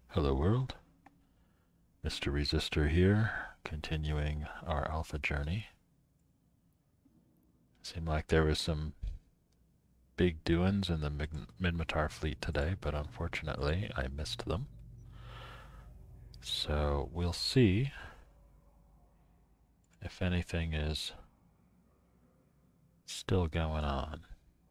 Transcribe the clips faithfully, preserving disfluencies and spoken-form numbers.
Hello world, Mister Resistor here, continuing our alpha journey. Seemed like there was some big doings in the Minmatar fleet today, but unfortunately I missed them. So we'll see if anything is still going on.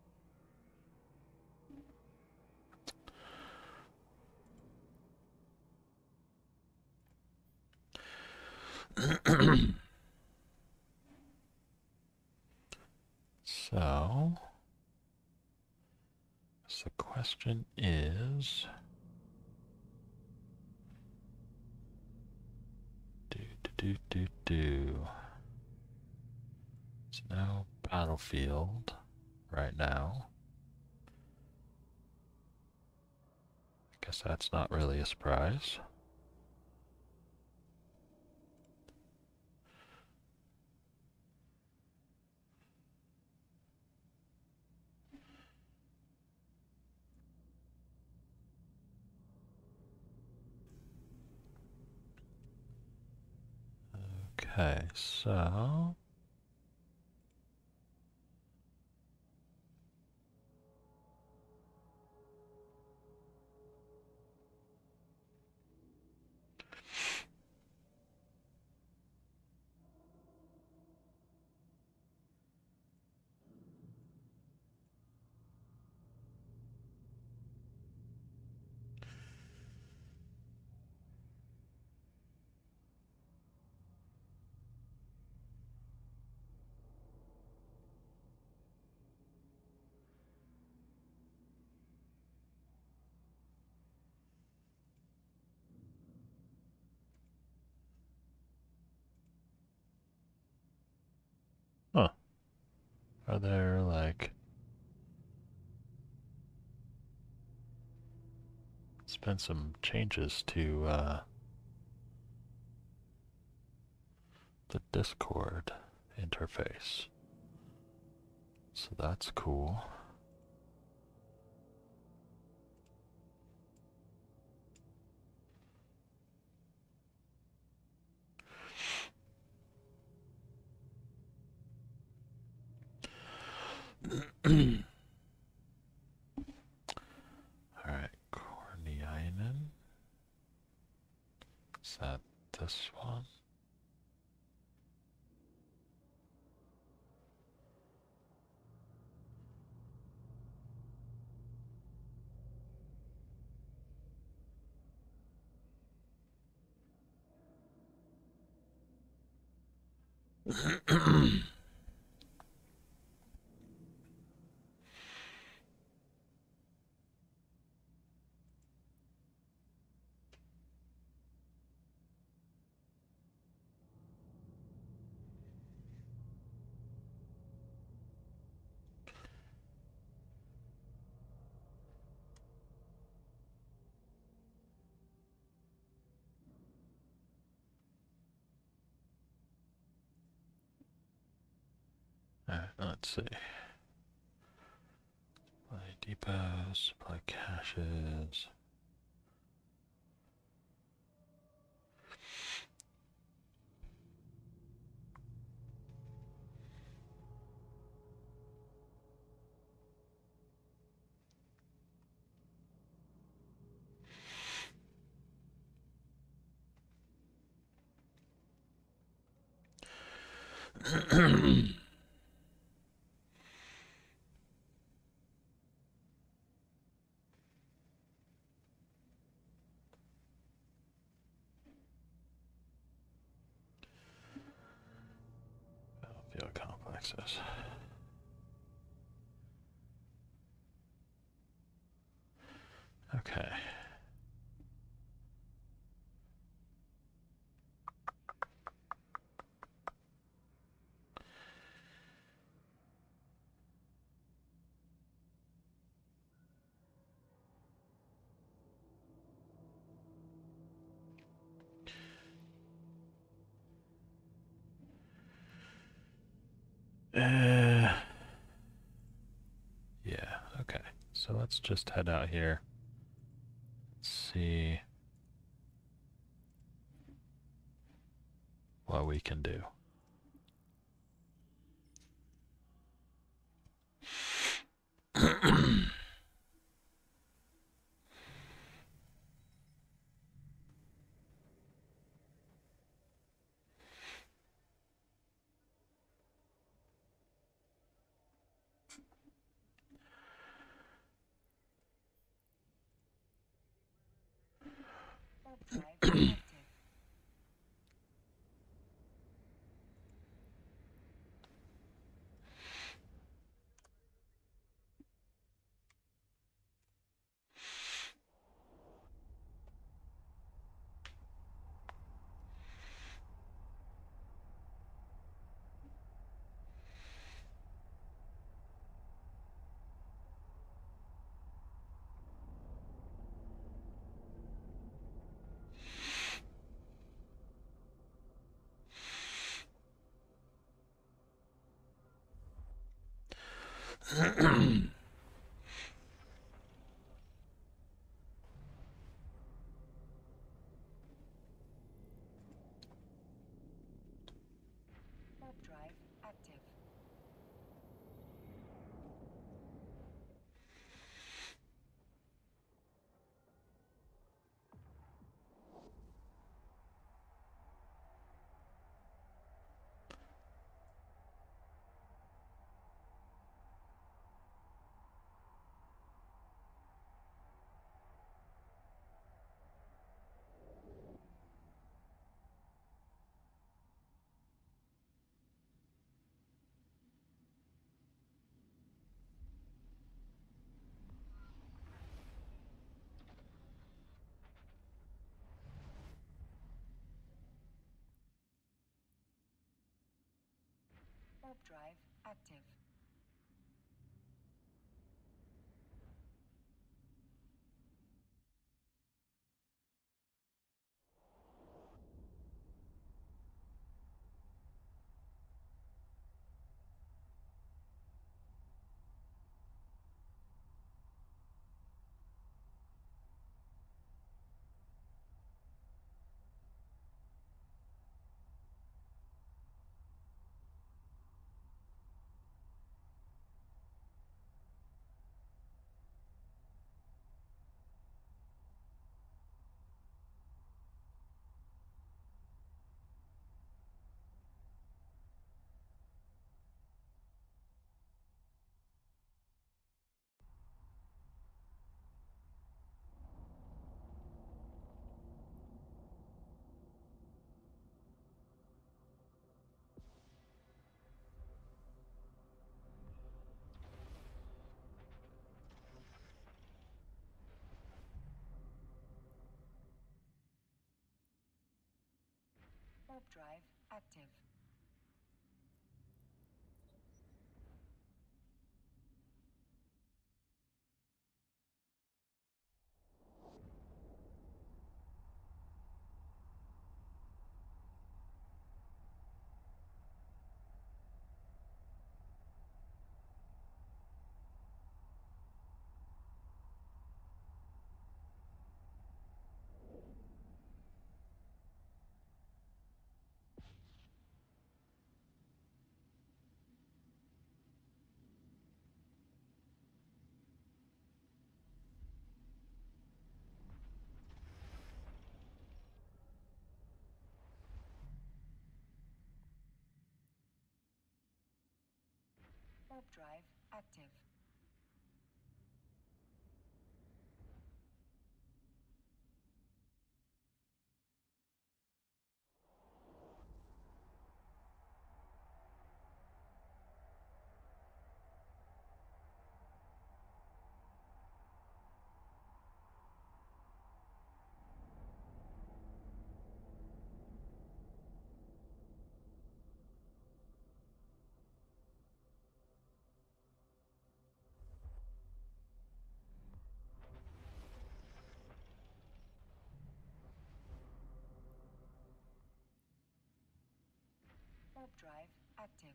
So, so the question is, do do do do do. It's no battlefield right now. I guess that's not really a surprise. Okay, so huh. Are there like it's been some changes to uh, the Discord interface. So that's cool. Alright, Korniainen. Is that this one? Alright, let's see. Supply depots, supply caches. Battlefield complexes. Okay. Uh, yeah, okay. So let's just head out here. Let's see. what we can do. Warp drive active. Warp drive active. Warp drive active. Warp drive active. Warp drive active.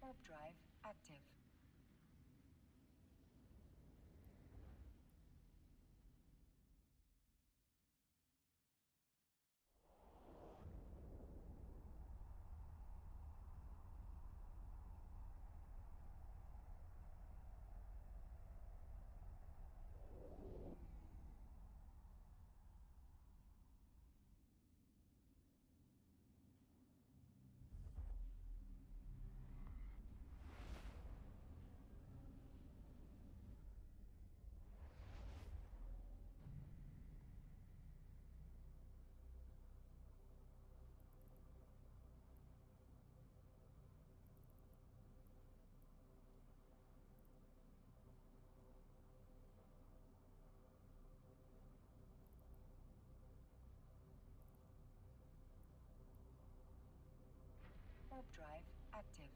Warp drive active. Warp drive active.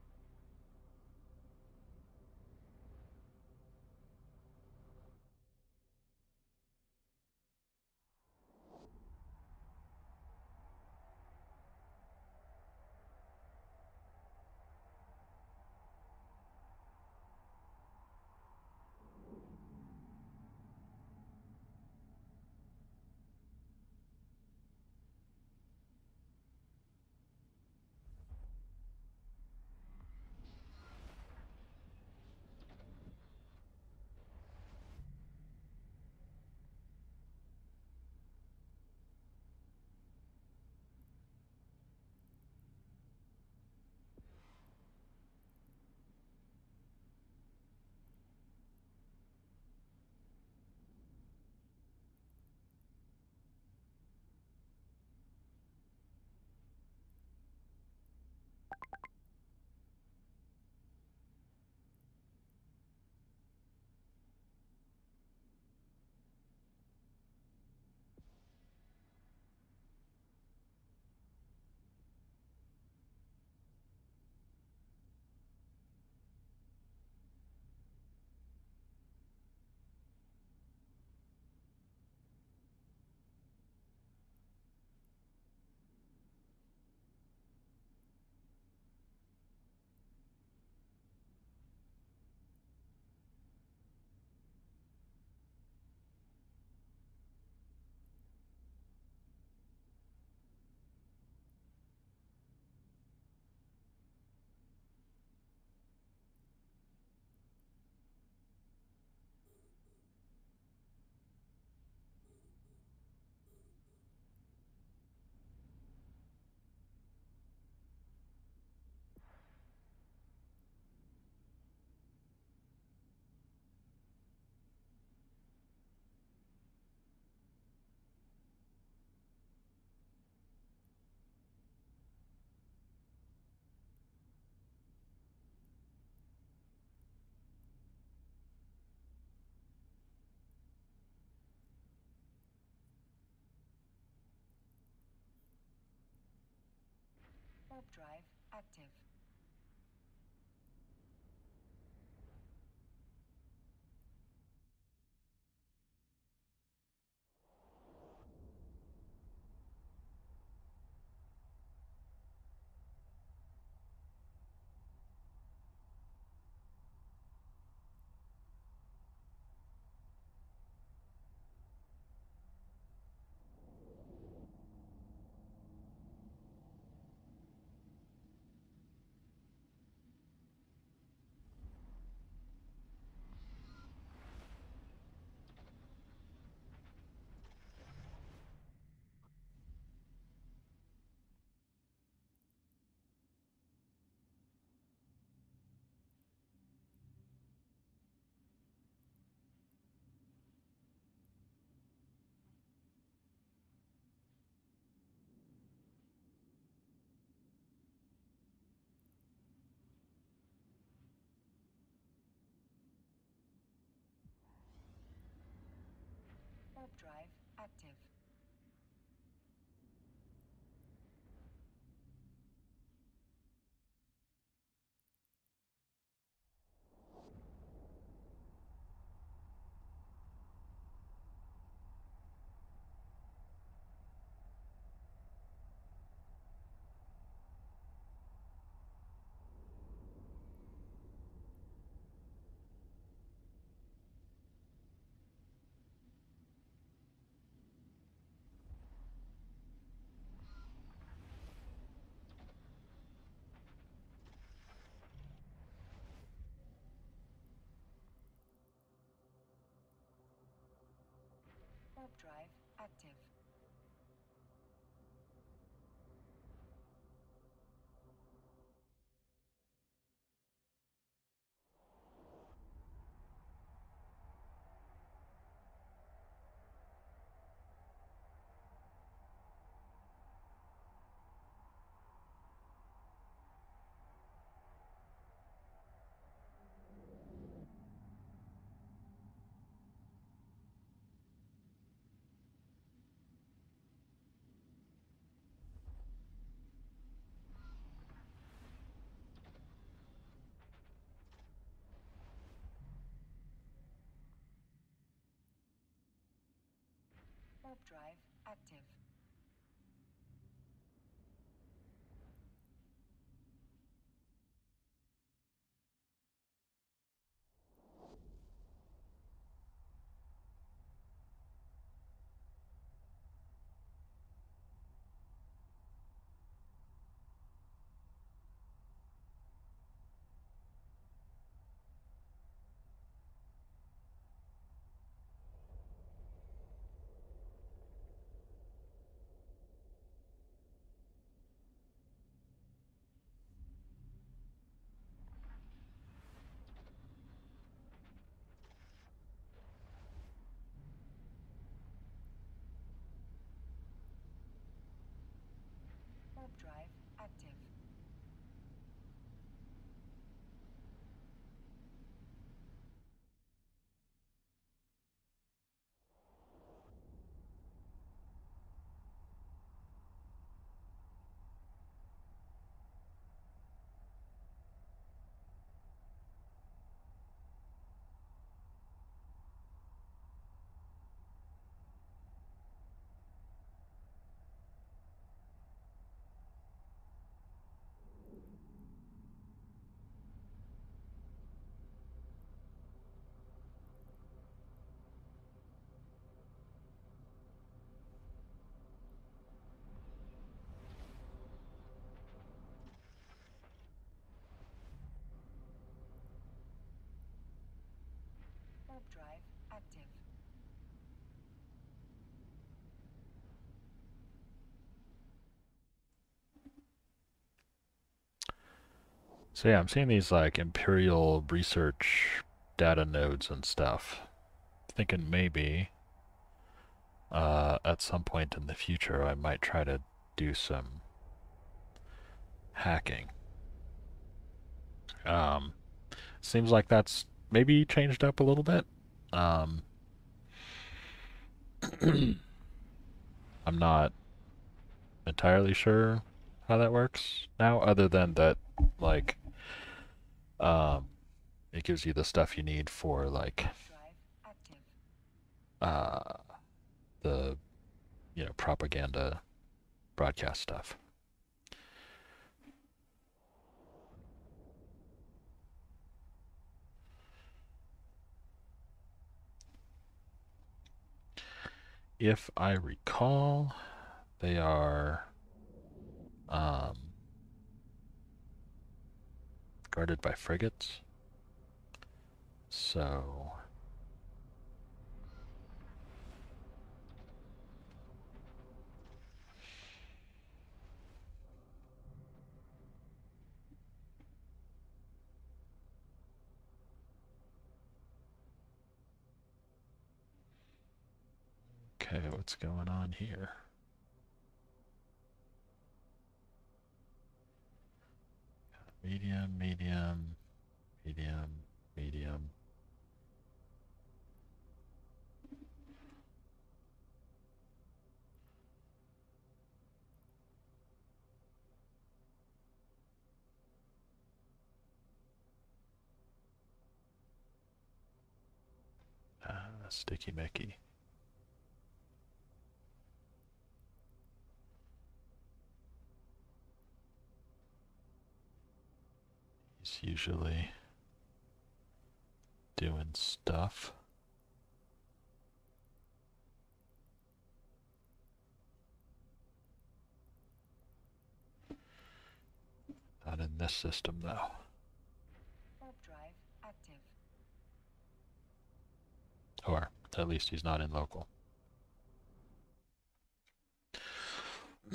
Warp drive active. Warp drive active. Warp drive active. Warp drive active. Warp drive active. Warp drive active. So yeah, I'm seeing these like Imperial research data nodes and stuff. Thinking maybe uh, at some point in the future I might try to do some hacking. Um, seems like that's maybe changed up a little bit. Um, I'm not entirely sure how that works now, other than that, like, um, it gives you the stuff you need for like Drive active. uh, the you know propaganda broadcast stuff. If I recall, they are um, guarded by frigates. So okay, what's going on here? Medium, medium, medium, medium. Ah, sticky Mickey. He's usually doing stuff. Not in this system, though. Warp drive active. Or at least he's not in local.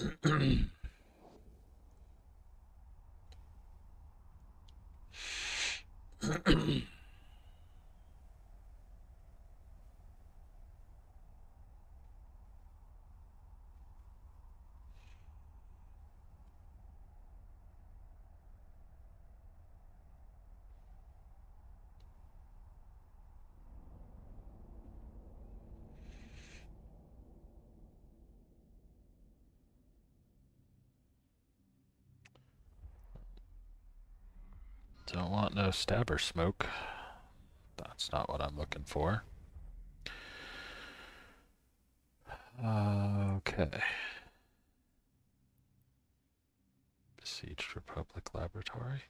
Don't want no stabber smoke. That's not what I'm looking for. Uh, okay. Besieged Republic Laboratory.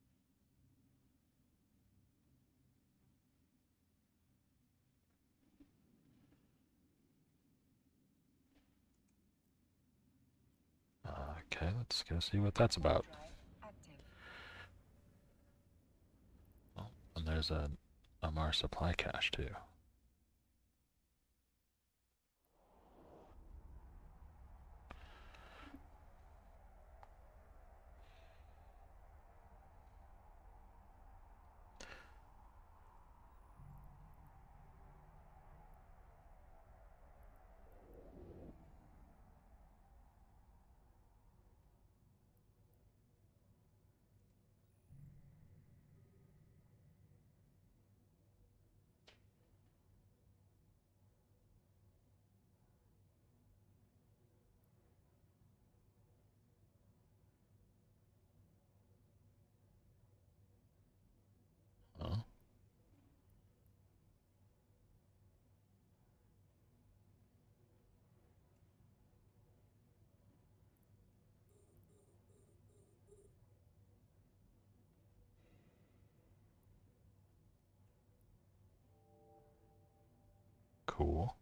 Okay, let's go see what that's about. Oh, and there's a Amarr supply cache too. Oh. Cool.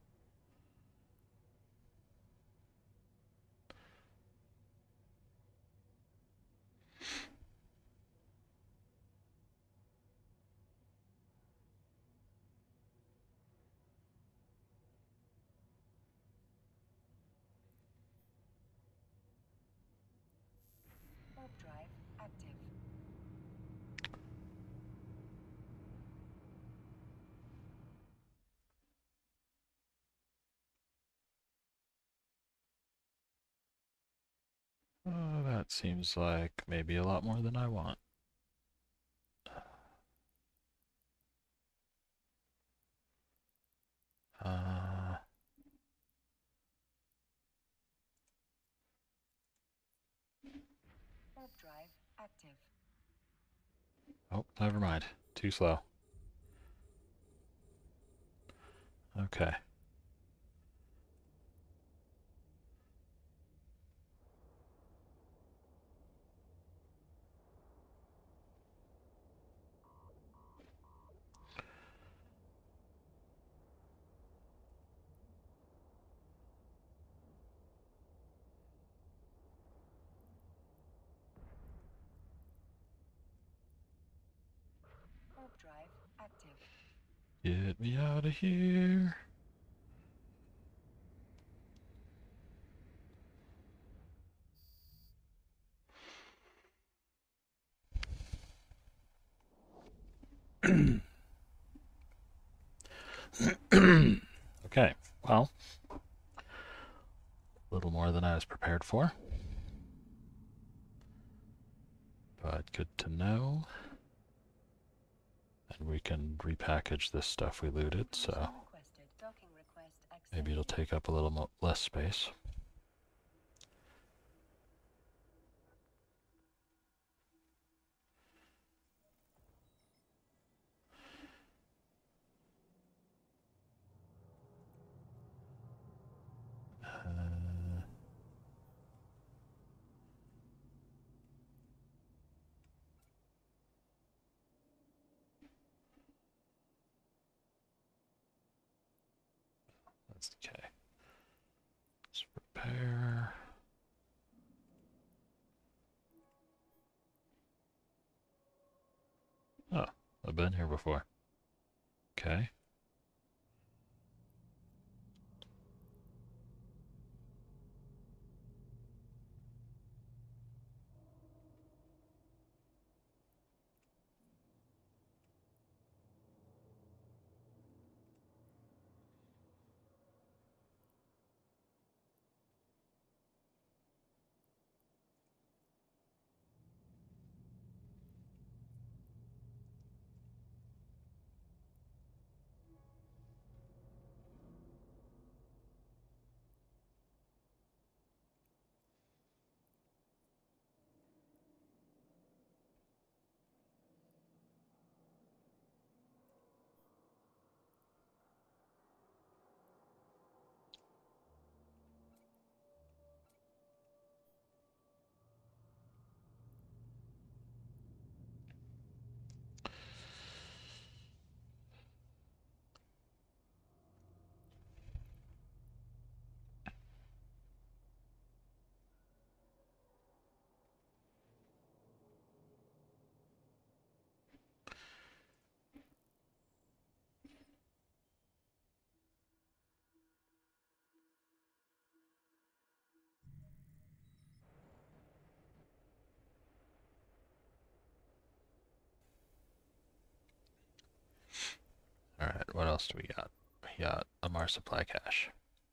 Warp drive active. Oh, that seems like maybe a lot more than I want. Uh, Warp drive active. oh, never mind. Too slow. Okay. Warp drive active. Get me out of here. Okay, well, a little more than I was prepared for, but good to know. And we can repackage this stuff we looted, so maybe it'll take up a little mo less space. Uh, that's okay. Let's repair. Oh, I've been here before. Okay. else do we got? We got a Mars supply cache.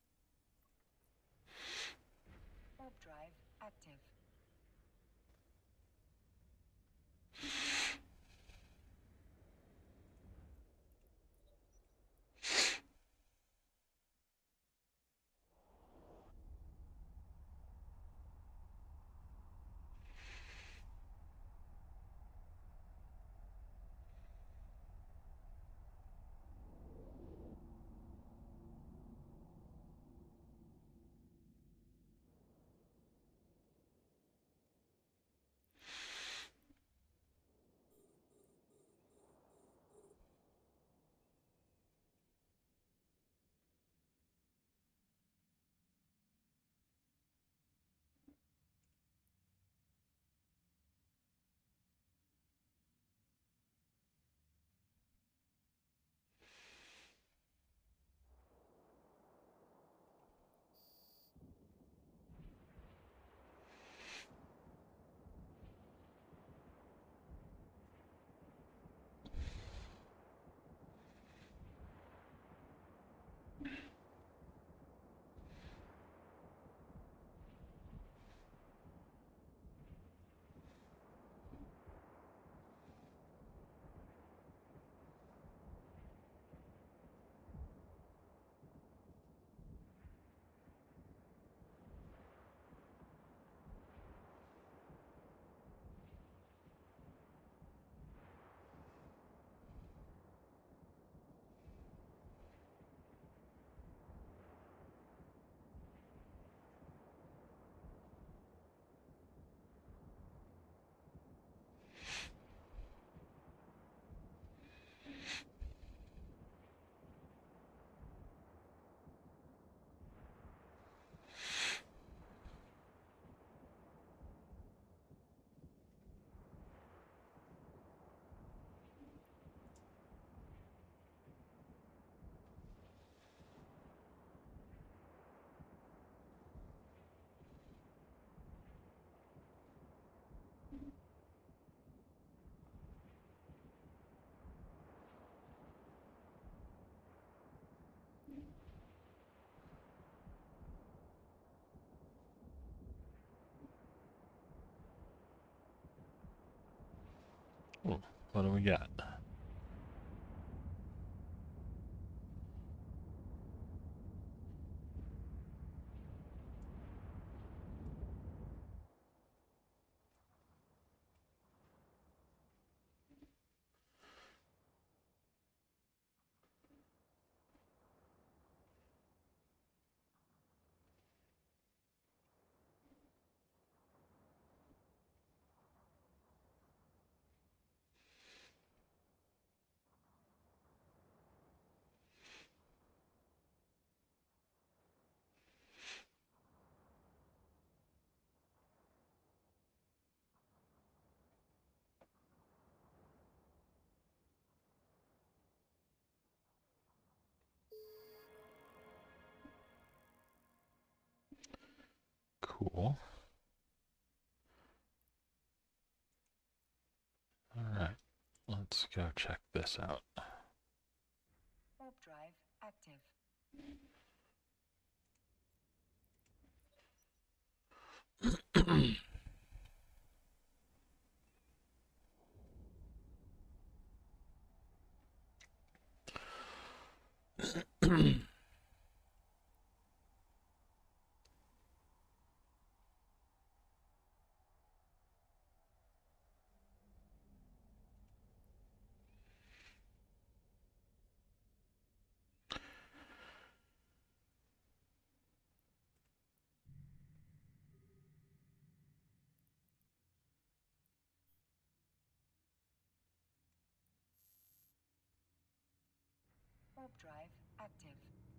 Warp drive active. Ooh, what do we got? Cool. Alright, let's go check this out. Warp drive active. Warp drive active.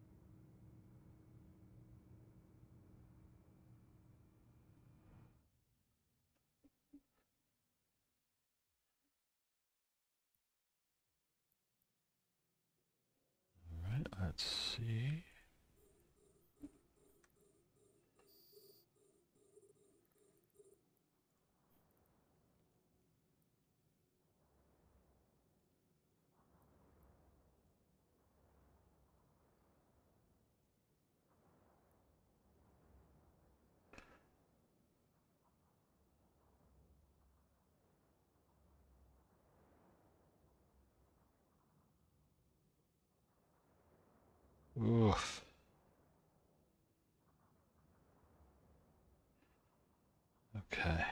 Alright, let's see. Oof. Okay.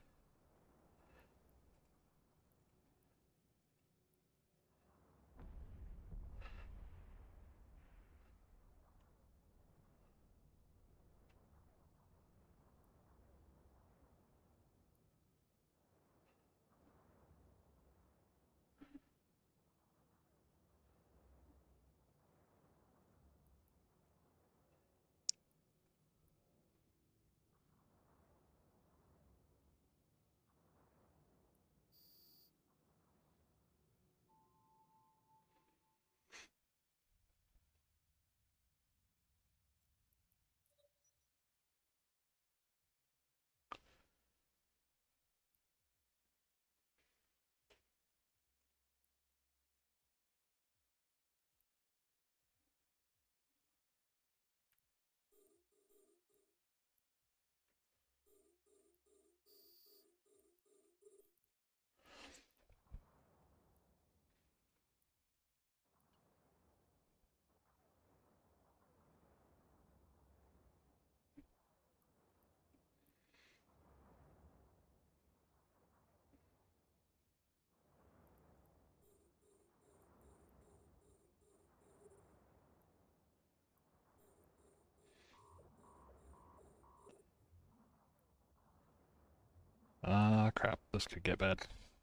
Ah, uh, crap. This could get bad.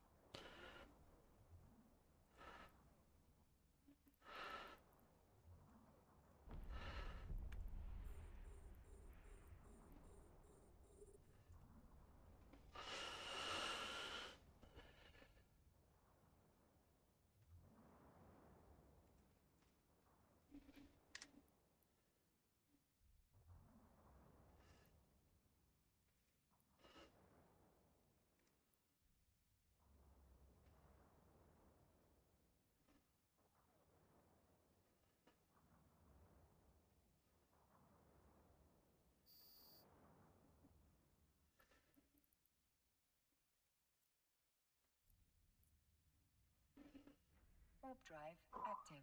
Warp drive active.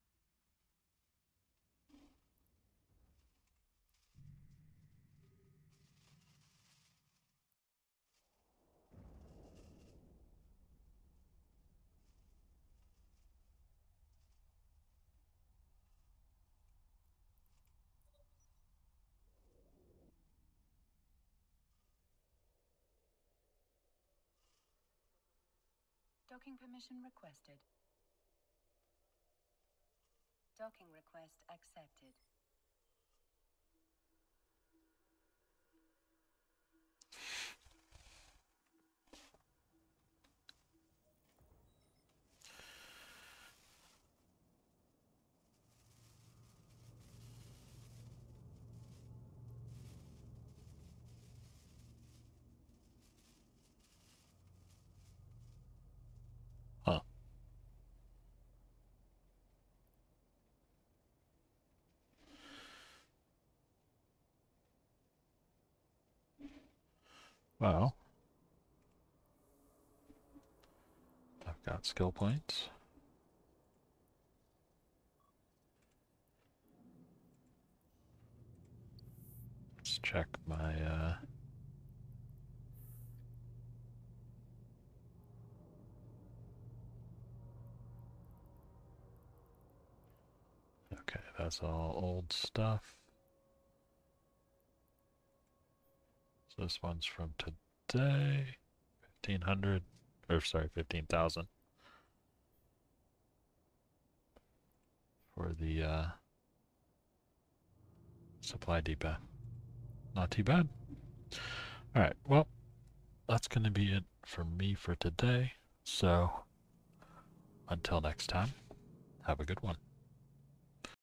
Docking permission requested. Docking request accepted. Huh. Well, I've got skill points. Let's check my, uh... Okay, that's all old stuff. So this one's from today. fifteen hundred, or sorry, fifteen thousand. For the, uh... supply depot. Not too bad. Alright, well, that's going to be it for me for today. So, until next time, have a good one.